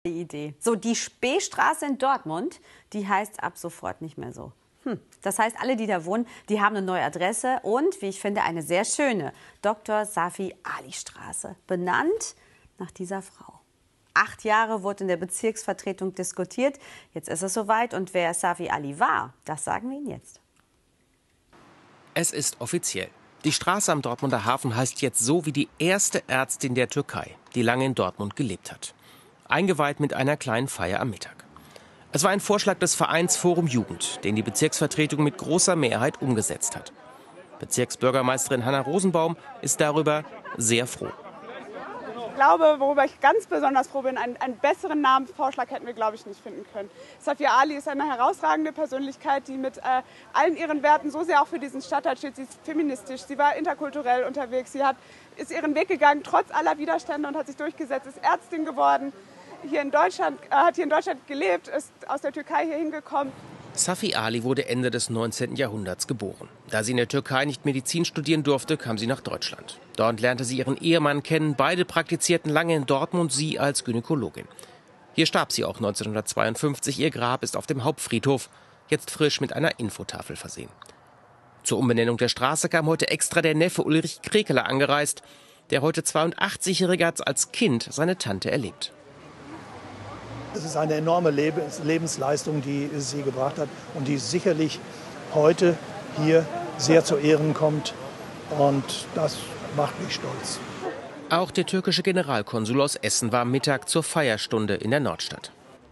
Idee. So, die Speestraße in Dortmund, die heißt ab sofort nicht mehr so. Das heißt, alle, die da wohnen, die haben eine neue Adresse und, wie ich finde, eine sehr schöne. Dr. Safi Ali Straße, benannt nach dieser Frau. 8 Jahre wurde in der Bezirksvertretung diskutiert. Jetzt ist es soweit. Und wer Safi Ali war, das sagen wir Ihnen jetzt. Es ist offiziell. Die Straße am Dortmunder Hafen heißt jetzt so wie die erste Ärztin der Türkei, die lange in Dortmund gelebt hat. Eingeweiht mit einer kleinen Feier am Mittag. Es war ein Vorschlag des Vereins Forum Jugend, den die Bezirksvertretung mit großer Mehrheit umgesetzt hat. Bezirksbürgermeisterin Hanna Rosenbaum ist darüber sehr froh. Ich glaube, worüber ich ganz besonders froh bin, einen besseren Namensvorschlag hätten wir, glaube ich, nicht finden können. Safi Ali ist eine herausragende Persönlichkeit, die mit allen ihren Werten so sehr auch für diesen Stadtteil steht. Sie ist feministisch, sie war interkulturell unterwegs, ist ihren Weg gegangen, trotz aller Widerstände und hat sich durchgesetzt, ist Ärztin geworden, hat hier in Deutschland gelebt, ist aus der Türkei hier hingekommen. Safi Ali wurde Ende des 19. Jahrhunderts geboren. Da sie in der Türkei nicht Medizin studieren durfte, kam sie nach Deutschland. Dort lernte sie ihren Ehemann kennen. Beide praktizierten lange in Dortmund, sie als Gynäkologin. Hier starb sie auch 1952. Ihr Grab ist auf dem Hauptfriedhof, jetzt frisch mit einer Infotafel versehen. Zur Umbenennung der Straße kam heute extra der Neffe Ulrich Krekeler angereist. Der heute 82-Jährige hat als Kind seine Tante erlebt. Es ist eine enorme Lebensleistung, die sie gebracht hat und die sicherlich heute hier sehr zu Ehren kommt. Und das macht mich stolz. Auch der türkische Generalkonsul aus Essen war Mittag zur Feierstunde in der Nordstadt.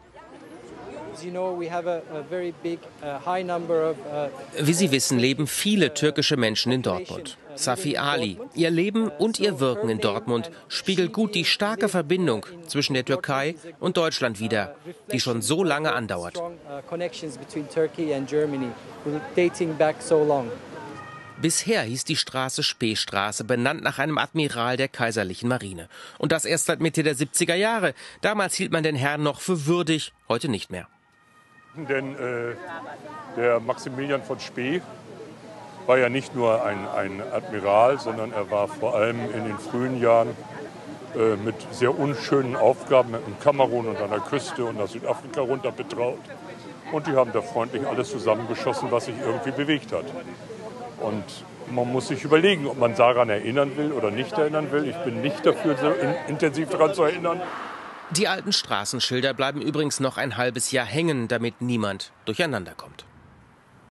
Wie Sie wissen, leben viele türkische Menschen in Dortmund. Safi Ali, ihr Leben und ihr Wirken in Dortmund spiegelt gut die starke Verbindung zwischen der Türkei und Deutschland wider, die schon so lange andauert. Bisher hieß die Straße Speestraße, benannt nach einem Admiral der Kaiserlichen Marine. Und das erst seit Mitte der 70er Jahre. Damals hielt man den Herrn noch für würdig, heute nicht mehr. Denn der Maximilian von Spee war ja nicht nur ein Admiral, sondern er war vor allem in den frühen Jahren mit sehr unschönen Aufgaben in Kamerun und an der Küste und nach Südafrika runter betraut. Und die haben da freundlich alles zusammengeschossen, was sich irgendwie bewegt hat. Und man muss sich überlegen, ob man daran erinnern will oder nicht erinnern will. Ich bin nicht dafür, so intensiv daran zu erinnern. Die alten Straßenschilder bleiben übrigens noch ein halbes Jahr hängen, damit niemand durcheinander kommt.